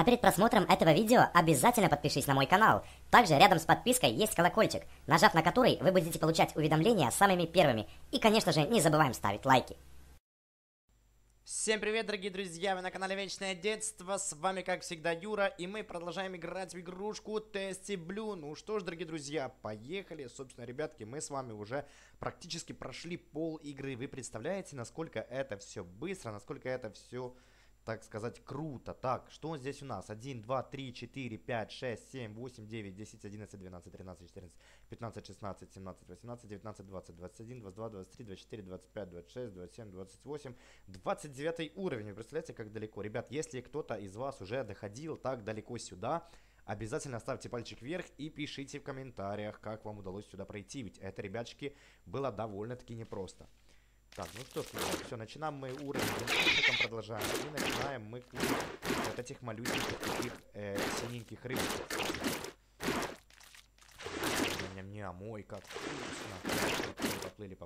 перед просмотром этого видео обязательно подпишись на мой канал. Также рядом с подпиской есть колокольчик, нажав на который вы будете получать уведомления самыми первыми. И, конечно же, не забываем ставить лайки. Всем привет, дорогие друзья, вы на канале Вечное Детство, с вами как всегда Юра, и мы продолжаем играть в игрушку Tasty Blue. Ну что ж, дорогие друзья, поехали. Собственно, ребятки, мы с вами уже практически прошли пол игры. Вы представляете, насколько это все быстро, насколько это все, так сказать, круто. Так, что здесь у нас? 1, 2, 3, 4, 5, 6, 7, 8, 9, 10, 11, 12, 13, 14, 15, 16, 17, 18, 19, 20, 21, 22, 23, 24, 25, 26, 27, 28, 29 уровень. Вы представляете, как далеко? Ребят, если кто-то из вас уже доходил так далеко сюда, обязательно ставьте пальчик вверх и пишите в комментариях, как вам удалось сюда пройти. Ведь это, ребятчики, было довольно-таки непросто. Так, ну что ж, все, начинаем мы уровень, продолжаем. И начинаем мы кушать вот этих малюсеньких таких синеньких рыбок. Ням-ням, ой, как вкусно. Поплыли.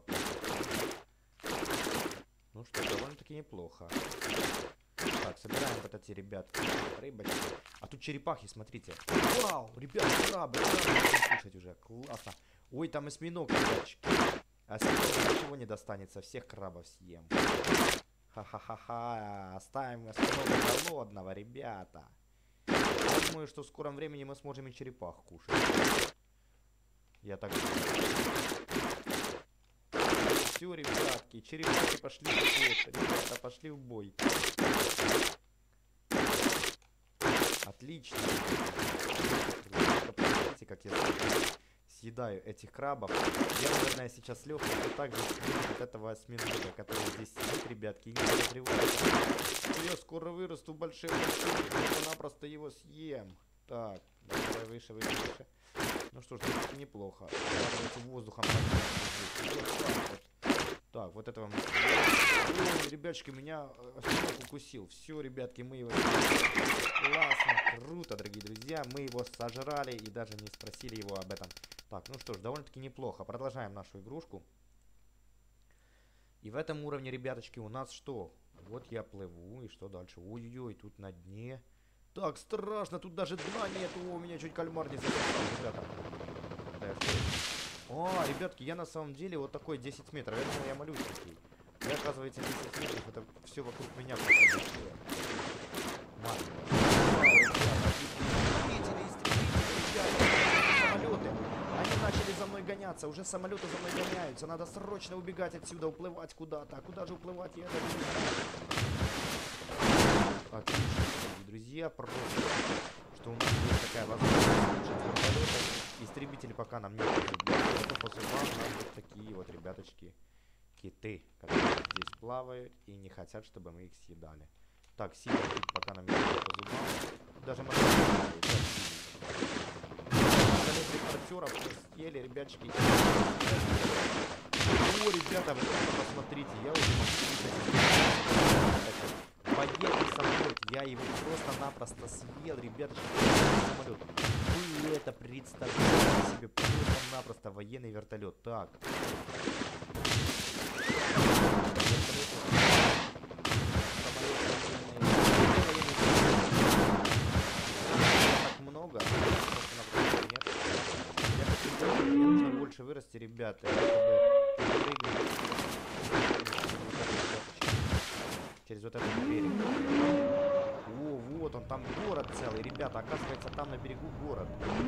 Ну что, довольно-таки неплохо. Так, собираем вот эти, ребятки, рыбочки. А тут черепахи, смотрите. Вау, ребят, крабы кушать уже, классно. Ой, там осьминог, ребятчики. А с ничего не достанется, всех крабов съем. Ха-ха-ха-ха, оставим осьминога голодного, ребята. Я думаю, что в скором времени мы сможем и черепах кушать. Я так думаю. Все, ребятки, черепахи пошли в бой. Ребята, пошли в бой. Отлично. Посмотрите, как я съедаю этих крабов. Я, наверное, сейчас легко так же от этого осьминога, который здесь сидит, ребятки, и не подозревает. Я скоро вырасту большим, просто его съем. Так, давай выше. Ну что ж, неплохо. Давайте воздухом. Так, вот этого мы... Ой, ребятушки, меня осьминог укусил. Все, ребятки, мы его... Классно, круто, дорогие друзья. Мы его сожрали и даже не спросили его об этом. Так, ну что ж, довольно-таки неплохо. Продолжаем нашу игрушку. И в этом уровне, ребяточки, у нас что? Вот я плыву, и что дальше? Ой-ой-ой, тут на дне. Так, страшно, тут даже дна нету. О, у меня чуть кальмар не засосал, ребята. О, ребятки, я на самом деле вот такой 10 метров. Я думал, я малюсенький. И оказывается, 10 метров, это все вокруг меня. Они начали за мной гоняться, уже самолеты за мной гоняются. Надо срочно убегать отсюда, уплывать куда-то. А куда же уплывать, я даже не знаю. Отлично, друзья, просто, что у нас есть такая возможность. Истребители пока нам не будут. После вас нам вот такие вот, ребяточки, киты, которые здесь плавают и не хотят, чтобы мы их съедали. Так, сильно пока нам не идет по зубам. Даже машины репортеров мы съели, ребятчики. О, ребята, вы посмотрите, я уже могу военный самолет. Я его просто-напросто съел, ребяточки. Самолет. Вы это представляете себе, просто-напросто военный вертолет. Так. Больше вырасти, ребята, чтобы через вот этот берег. О, вот он, там город целый, ребята, оказывается, там на берегу город.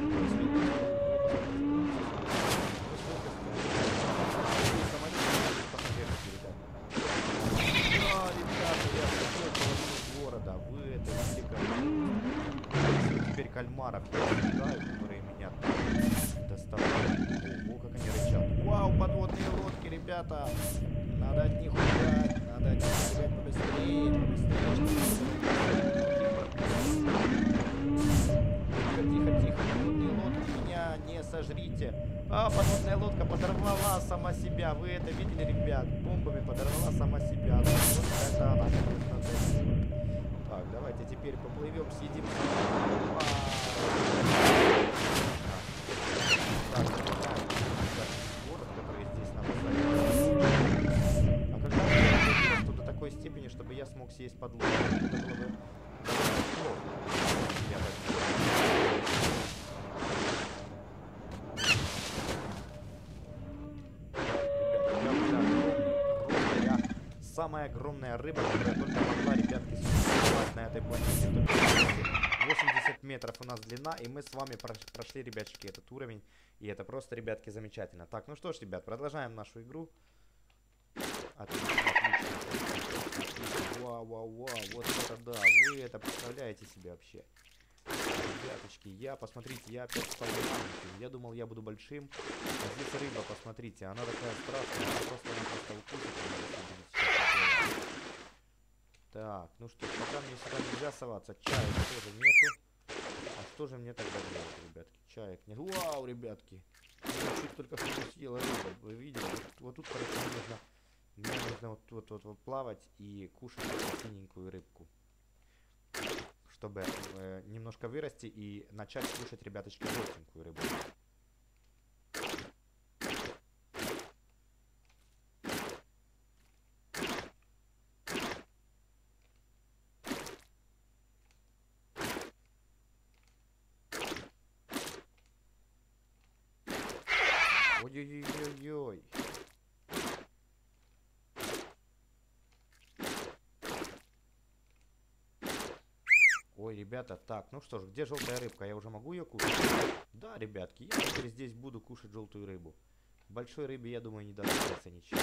Да, ребята, я такой половину города, вы это видели, теперь кальмаров я ожидаю, которые меня доставляют. Ого, как они рычат. Вау, подводные лодки, ребята. Надо от них убегать. Надо от них убегать побыстрее. Тихо. Подводные лодки, меня не сожрите. А, подводная лодка подорвала сама себя. Вы это видели, ребят? Бомбами подорвала сама себя. Вот это она, конечно. Так, давайте теперь поплывем, съедим. Город, который здесь нам. А когда я вырасту до такой степени, чтобы я смог съесть подлодку, это было бы самая огромная рыба, которая только могла, ребятки, существовать на этой планете. 80 метров у нас длина, и мы с вами прошли, ребятчики, этот уровень. И это просто, ребятки, замечательно. Так, ну что ж, ребят, продолжаем нашу игру. Отлично, отлично, отлично. Вау, вау, вау, вот это да, вы это представляете себе вообще. Ребяточки, посмотрите, я опять стал маленьким. Я думал, я буду большим. А здесь рыба, посмотрите, она такая страшная, она просто-напросто укусит меня. Так, ну что, пока мне сюда нельзя соваться, чаек тоже нету. А что же мне тогда делать, ребятки? Чаек нет. Вау, ребятки, я чуть только что съела рыбу, вы видели? Вот тут, короче, мне нужно вот плавать и кушать эту синенькую рыбку, чтобы немножко вырасти и начать кушать, ребяточки, желтенькую рыбу. Ой-ой-ой-ой-ой. Ой, ребята, так, ну что ж, где желтая рыбка? Я уже могу ее кушать? Да, ребятки, я теперь здесь буду кушать желтую рыбу. Большой рыбе, я думаю, не достанется ничего.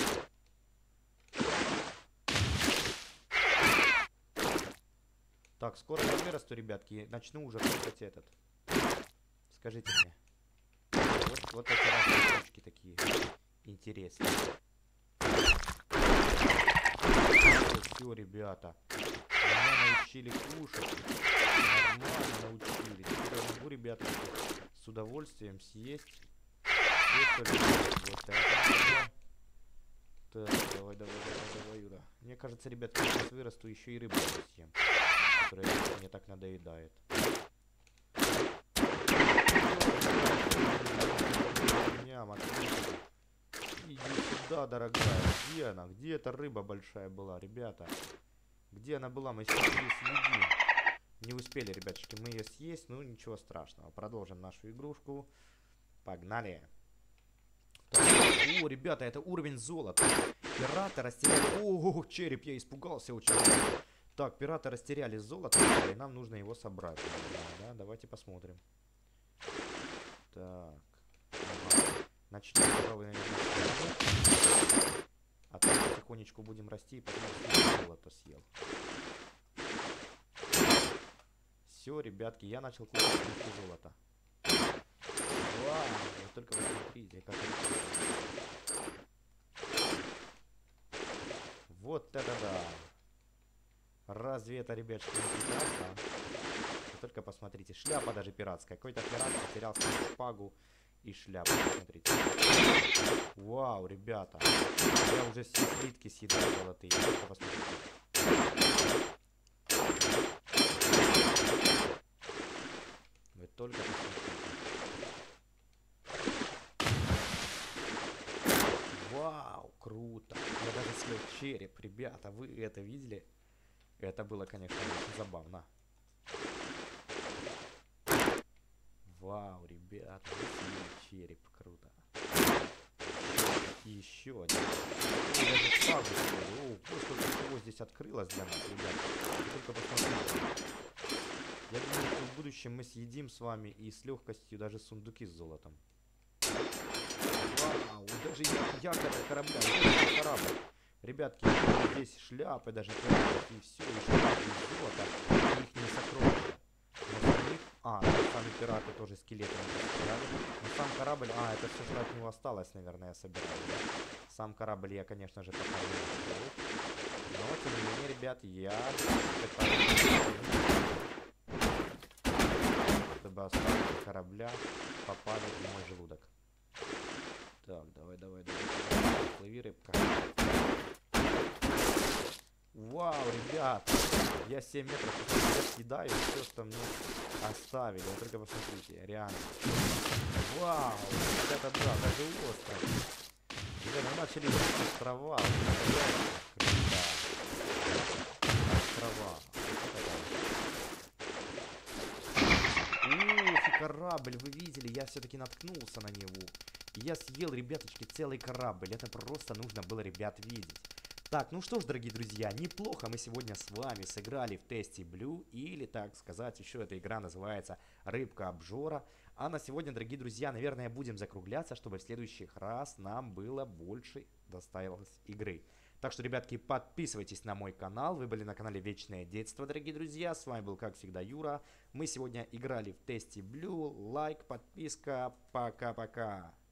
Так, скоро я вырасту, ребятки, начну уже кушать этот. Скажите мне. Вот эти разные штучки такие интересные. Все, ребята. Меня научили кушать. Нормально научили. Теперь я могу, ребята, с удовольствием съесть. Вот это. Так, давай, Юра. Мне кажется, ребят, я сейчас вырасту, еще и рыбу съем, которая мне так надоедает. Иди сюда, дорогая. Где она? Где эта рыба большая была, ребята? Где она была? Мы сейчас ее съедим. Не успели, ребяточки, мы ее съесть. Ну, ничего страшного. Продолжим нашу игрушку. Погнали. Так. О, ребята, это уровень золота. Пираты растеряли... Ого, череп, я испугался очень. Так, пираты растеряли золото, и нам нужно его собрать. Да, давайте посмотрим. Так. Начнем, пожалуй, наверное. А так потихонечку будем расти, и потом золото съел. Все, ребятки, я начал кушать золото. Вау, вы только посмотрите, как это. Вот это да. Разве это, ребятки, не прекрасно? Вы только посмотрите, шляпа даже пиратская. Какой-то пират потерял свою шпагу и шляпу, посмотрите. Вау, ребята. Я уже все слитки съедаю золотые. Только посмотрите. Вы только посмотрите. Вау, круто. Я даже съел череп, ребята. Вы это видели? Это было, конечно, очень забавно. Вау, ребята, череп, круто. И еще один. О, сколько всего здесь открылось для нас, ребята. Только посмотрите. Я думаю, что в будущем мы съедим с вами и с легкостью даже сундуки с золотом. Вау, даже якорь корабля, корабль. Ребятки, здесь шляпы даже, и все, и шляпы, и золото, и их не сокровища. Сами пираты тоже скелетами собирали. Но сам корабль... это все, что от него осталось, наверное, я собираю. Сам корабль я, конечно же, пока не нашел. Но, тем не менее, ребят, я чтобы остатки корабля попали в мой желудок. Так, давай. Плыви, рыбка. Вау, ребят, я 7 метров съедаю все, что мне оставили. Вы только посмотрите, реально. Вау, вот это да, даже остров. Ребята, мы начали видеть острова. Круто. Острова. Ух, и корабль, вы видели, я все-таки наткнулся на него. И я съел, ребяточки, целый корабль. Это просто нужно было, ребят, видеть. Так, ну что ж, дорогие друзья, неплохо мы сегодня с вами сыграли в тесте Blue, или, так сказать, еще эта игра называется Рыбка Обжора. А на сегодня, дорогие друзья, наверное, будем закругляться, чтобы в следующий раз нам было больше доставилось игры. Так что, ребятки, подписывайтесь на мой канал. Вы были на канале Вечное Детство, дорогие друзья. С вами был, как всегда, Юра. Мы сегодня играли в тесте Blue. Лайк, подписка. Пока-пока.